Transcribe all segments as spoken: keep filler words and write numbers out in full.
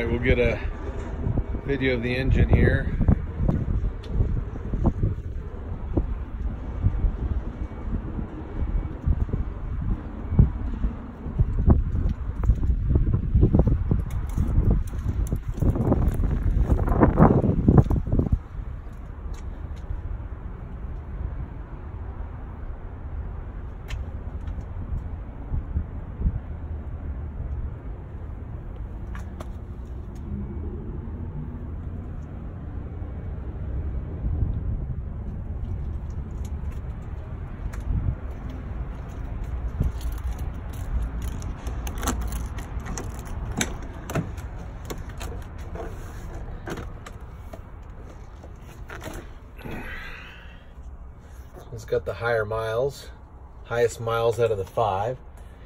Alright, we'll get a video of the engine here. It's got the higher miles, highest miles out of the five.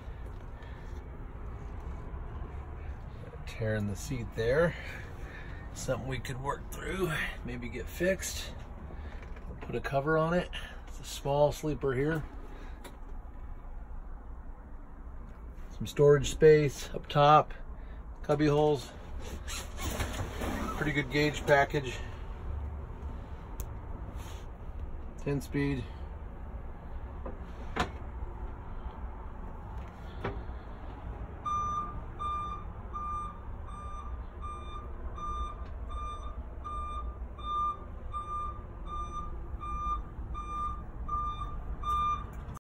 Tearing the seat there. Something we could work through, maybe get fixed. We'll put a cover on it. It's a small sleeper here. Some storage space up top, cubby holes. Pretty good gauge package. ten speed.